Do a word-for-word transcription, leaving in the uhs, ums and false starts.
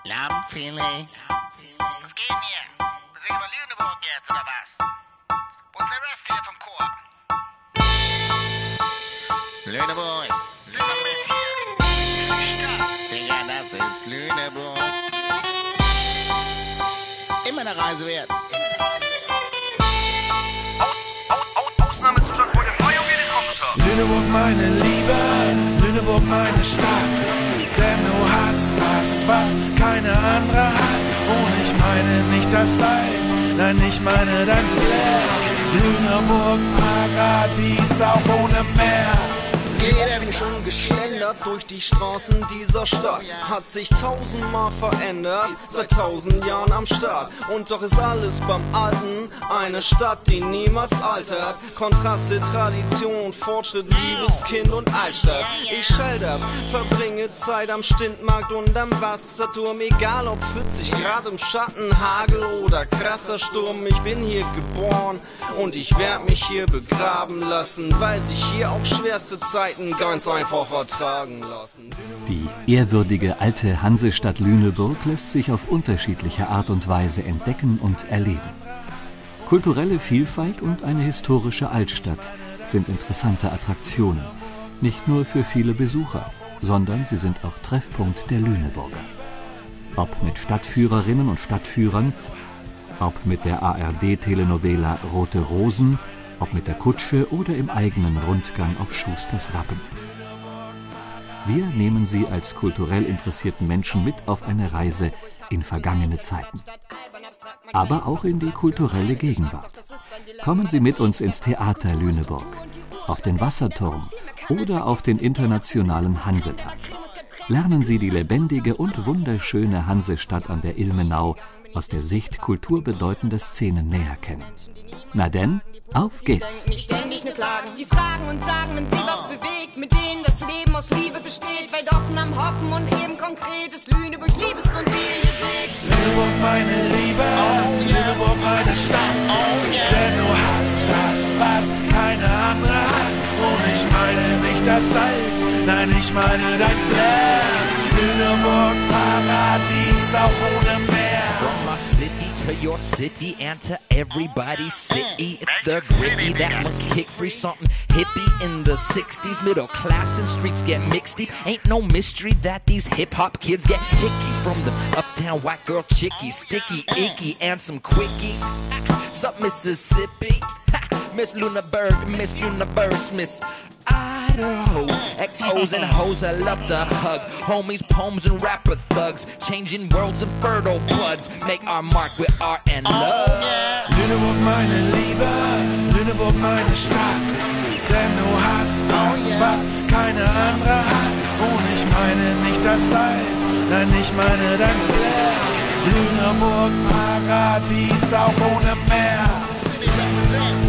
Lammfilet. Was geht denn hier? Wir singen über Lüneburg jetzt, oder was? Wo ist der Rest hier vom Chor? Lüneburg. Sing mal mit hier. Digga, das ist Lüneburg. Ist immer eine Reise wert. Ausnahmezustand vor dem Feuer geht in Officer. Lüneburg meine Liebe, Lüneburg meine Stadt, denn du hast das, was keine andere hat. Und ich meine nicht das Salz, nein, ich meine dein Flair. Lüneburg Paradies, auch ohne Meer. Ich bin schon geschlendert durch die Straßen dieser Stadt. Hat sich tausendmal verändert, seit tausend Jahren am Start. Und doch ist alles beim Alten, eine Stadt, die niemals altert. Kontraste, Tradition, Fortschritt, Liebeskind und Altstadt. Ich schilder, verbringe Zeit am Stintmarkt und am Wasserturm. Egal ob vierzig Grad im Schatten, Hagel oder krasser Sturm. Ich bin hier geboren und ich werd mich hier begraben lassen, weil sich hier auch schwerste Zeiten ganz einfach vertragen lassen. Die ehrwürdige alte Hansestadt Lüneburg lässt sich auf unterschiedliche Art und Weise entdecken und erleben. Kulturelle Vielfalt und eine historische Altstadt sind interessante Attraktionen, nicht nur für viele Besucher, sondern sie sind auch Treffpunkt der Lüneburger. Ob mit Stadtführerinnen und Stadtführern, ob mit der A R D-Telenovela Rote Rosen, ob mit der Kutsche oder im eigenen Rundgang auf Schusters Rappen. Wir nehmen Sie als kulturell interessierten Menschen mit auf eine Reise in vergangene Zeiten. Aber auch in die kulturelle Gegenwart. Kommen Sie mit uns ins Theater Lüneburg, auf den Wasserturm oder auf den internationalen Hansetag. Lernen Sie die lebendige und wunderschöne Hansestadt an der Ilmenau aus der Sicht kulturbedeutender Szenen näher kennen. Na denn, auf geht's! Nicht ständig nur klagen, die fragen und sagen, wenn sie was bewegt, mit denen das Leben aus Liebe besteht, bei Doffen am Hoffen und eben konkretes Lüneburg, Liebesgrund, wie ihr hier seht. Lüneburg meine Liebe, oh, yeah. Lüneburg meine Stadt, oh, yeah. Denn du hast das, was keine andere hat. Und ich meine nicht das Salz, nein, ich meine dein Flair. Lüneburg Paradies, auch ohne Meer. From my city to your city and to everybody's city, it's the gritty that must kick free something hippie in the sixties. Middle class and streets get mixed deep. Ain't no mystery that these hip hop kids get hickeys from the uptown white girl chickies, sticky icky and some quickies. Sup Mississippi, Miss Lunaburg, Miss Universe, Miss Idaho. Ex-hoes and hoes I love to hug. Homies, poems and rapper thugs. Changing worlds and fertile bloods. Make our mark with art and love. Lüneburg meine Liebe, Lüneburg meine Stadt. Denn du hast das, was keine andere hat. Und ich meine nicht das Salz, nein, ich meine dein Flair. Lüneburg Paradies, auch ohne Meer.